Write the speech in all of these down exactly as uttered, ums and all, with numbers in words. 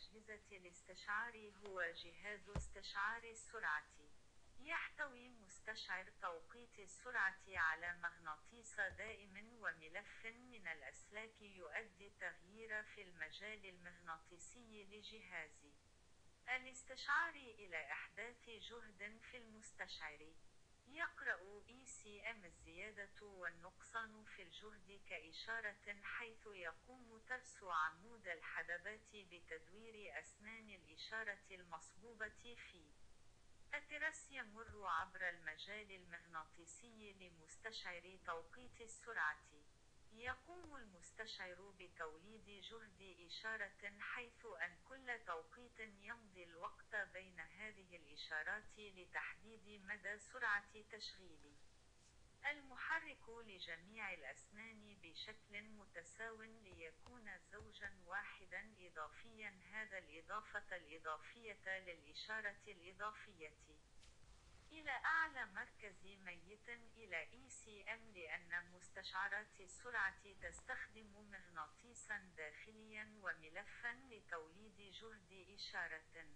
أجهزة الاستشعار هو جهاز استشعار السرعة. يحتوي مستشعر توقيت السرعة على مغناطيس دائم وملف من الأسلاك يؤدي التغيير في المجال المغناطيسي لجهاز الاستشعار إلى إحداث جهد في المستشعر. يقرأ إي سي إم الزيادة والنقصان في الجهد كإشارة، حيث يقوم ترس عمود الحدبات بتدوير أسنان الإشارة المصبوبة في الترس يمر عبر المجال المغناطيسي لمستشعر توقيت السرعة. يقوم المستشعر بتوليد جهد إشارة، حيث أن كل توقيت يمضي الوقت بين هذه الإشارات لتحديد مدى سرعة تشغيل المحرك لجميع الأسنان بشكل متساو ليكون زوجا واحدا إضافيا. هذا الإضافة الإضافية للإشارة الإضافية إلى أعلى مركز ميت إلى إي سي إم، لأن مستشعرات السرعة تستخدم مغناطيسا داخليا وملفا لتوليد جهد إشارة،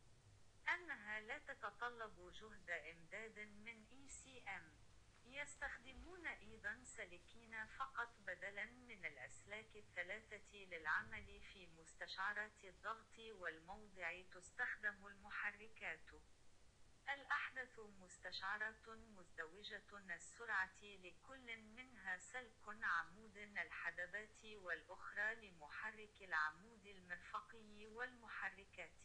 أنها لا تتطلب جهد إمداد من إي سي إم. يستخدمون أيضا سلكين فقط بدلا من الأسلاك الثلاثة للعمل في مستشعرات الضغط والموضع. تستخدم المحركات الأحدث مستشعرات مزدوجة السرعة، لكل منها سلك عمود الحدبات والأخرى لمحرك العمود المرفقي. والمحركات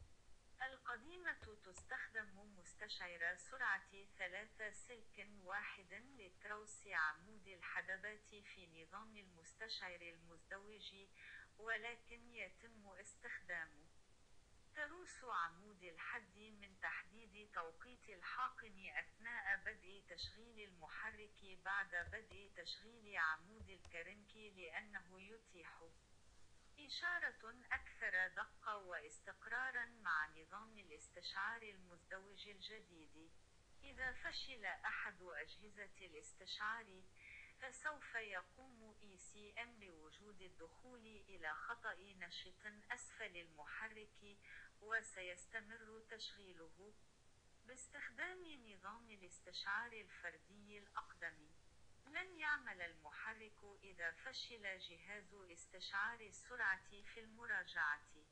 القديمة تستخدم مستشعر سرعة ثلاث سلك واحد لتروس عمود الحدبات في نظام المستشعر المزدوج، ولكن يتم استخدام تروس عمود الحد من تحديد توقيت الحاقن أثناء بدء تشغيل المحرك بعد بدء تشغيل عمود الكرنك، لأنه يتيح إشارة أكثر دقة واستقرارا مع نظام الاستشعار المزدوج الجديد. إذا فشل أحد أجهزة الاستشعار، فسوف يقوم إي سي إم بوجود الدخول إلى خطأ نشط أسفل المحرك، وسيستمر تشغيله باستخدام نظام الاستشعار الفردي الأقدم. لن يعمل المحرك إذا فشل جهاز استشعار السرعة في المراجعة.